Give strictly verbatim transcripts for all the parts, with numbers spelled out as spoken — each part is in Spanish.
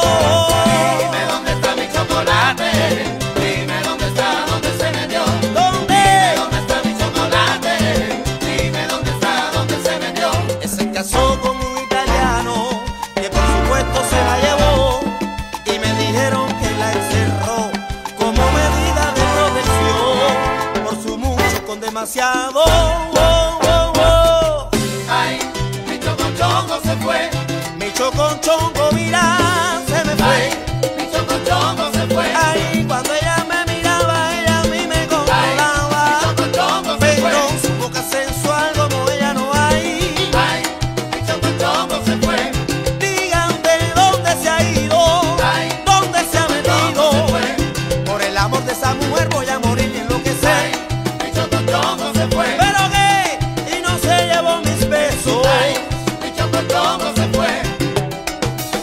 Dime dónde está mi chocolate. Dime dónde está, dónde se metió. ¿Dónde? Dime dónde está mi chocolate. Dime dónde está, dónde se metió. Él se casó con un italiano que por supuesto se la llevó y me dijeron que la encerró como medida de protección por su mucho con demasiado. Oh, oh, oh. Ay, mi chocochongo se fue. Mi choconchongo, mira, se me fue. Ay, mi chocochongo se fue. Ay, cuando ella me miraba, ella a mí me controlaba. Ay, mi chocochongo se Pero fue. su boca sensual como ella no hay. Ay, mi chocochongo se fue. Digan de dónde se ha ido, Ay, dónde se ha metido. se fue. Por el amor de esa mujer voy a morir y enloquecer. Ay, mi chocochongo se fue. Pero qué, y no se llevó mis besos. Ay, mi chocochongo se fue.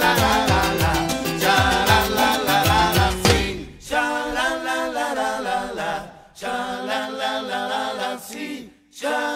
la la la la, cha la la la la la, sí, cha la la la la la la, cha la la la la la, sí, cha